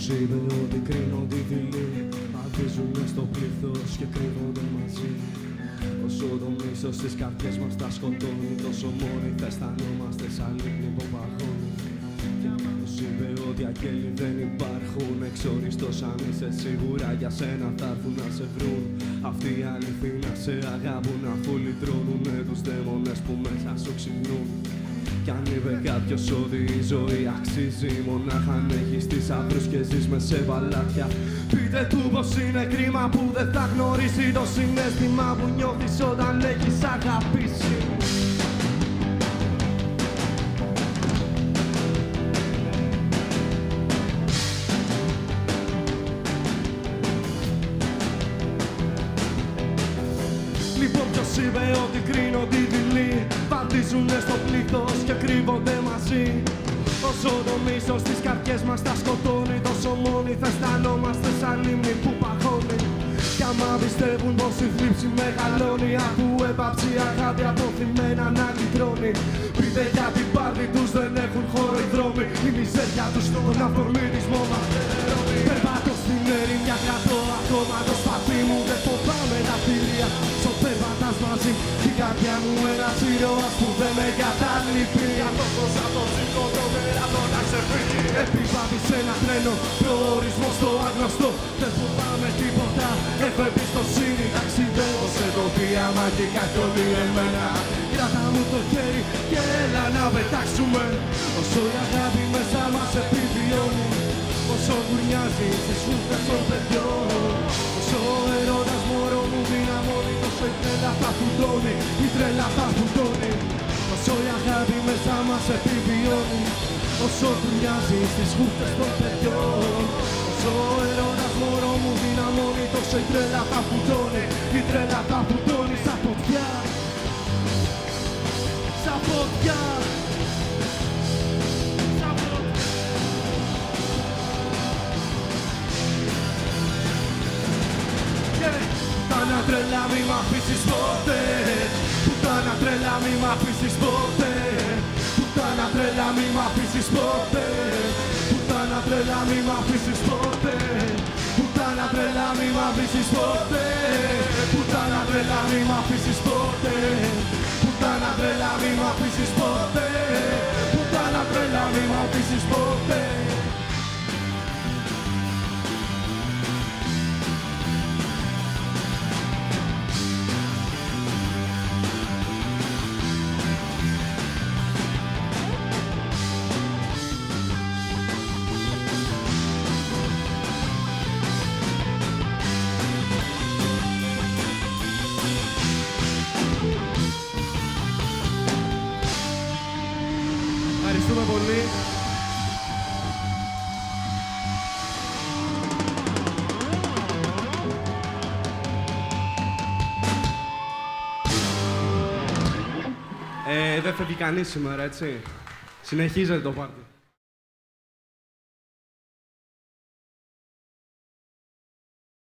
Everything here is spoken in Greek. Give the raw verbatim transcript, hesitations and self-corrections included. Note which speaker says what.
Speaker 1: Τους είπε ότι κρίνω τη δειλή, βαδίζουνε στο πλήθος και κρύβονται μαζί. Όσο το μίσος στις καρδιές μας τα σκοτώνει, τόσο μόνοι θα αισθανόμαστε σαν λίμνη που παγώνει. Και τους είπε ότι αγγέλοι δεν υπάρχουν, εξοριστός αν είσαι σίγουρα για σένα θα έρθουν να σε βρουν. Αυτοί οι αληθοί να σε αγάπουν αφού λυτρώνουνε τους δαίμονες που μέσα σου ξυπνούν. Κι αν είπε κάποιος ότι η ζωή αξίζει μονάχα αν έχεις θησαυρούς και ζεις μες σε παλάτια, πείτε του πως είναι κρίμα που δεν θα γνωρίσει το συναίσθημα που νιώθεις όταν έχεις αγαπήσει. Λοιπόν, ποιος είπε ότι κρίνω τη δειλή, βαδίζουνε στο πλήθος και κρύβονται μαζί. Όσο το μίσος στις καρδιές μας τα σκοτώνει, τόσο μόνοι θα αισθανόμαστε σαν λίμνη που παγώνει. Κι άμα πιστεύουν πως η θλίψη μεγαλώνει, αφού έπαψε η αγάπη αποθυμένα να λυτρώνει, πείτε για την πάρτι τους δεν έχουν χώρο οι δρόμοι. Η μιζέρια τους τον αφορμητισμό μας φτερώνει. Περπάτω στην ερημιά, κρατώ ακόμα το σπαθί μου, δεν φοβάμαι τα θηρία. Σω περπατάς μαζί, η καρδιά μου ένας ήρωας που δεν με καταλείπει. Για φως από το τσίρκο το μεράδο να ξεφύγει. Επιβάτη σε ένα τρένο, προορισμό στο άγνωστο. Δεν φοβάμαι τίποτα, έχω εμπιστοσύνη. Ταξιδεύω σε τοπία μαγικά κι όλοι εμένα. Κράτα μου το χέρι και έλα να πετάξουμε. Όσο η αγάπη μέσα μας επιβιώνει, όσο γουρνιάζει στις φούχτες των παιδιών, όσο ο έρωτας μωρό μου δυναμώνει, τόσο η τρέλα θα φουντώνει, η τρέλα θα φουντώνει. Όσο η αγάπη μέσα μας επιβιώνει, όσο γουρνιάζει στις φούχτες των παιδιών, όσο ο έρωτας μωρό μου δυναμώνει, τόσο η τρέλα θα φουντώνει, η τρέλα θα φουντώνει. Σαν φωτιά, σαν φωτιά. Πουτάνα τρέλα μη μ' αφήσεις ποτέ, πουτάνα τρέλα μη μ' αφήσεις ποτέ, πουτάνα τρέλα μη μ' αφήσεις ποτέ, πουτάνα τρέλα μη μ' αφήσεις ποτέ, πουτάνα τρέλα μη μ' αφήσεις ποτέ, πουτάνα τρέλα μη μ' αφήσεις ποτέ, πουτάνα τρέλα μη μ' αφήσεις ποτέ, πουτάνα τρέλα μη μ' αφήσεις ποτέ. Ευχαριστούμε πολύ. Ε, δεν φεύγει κανείς σήμερα, έτσι. Συνεχίζεται το πάρτι.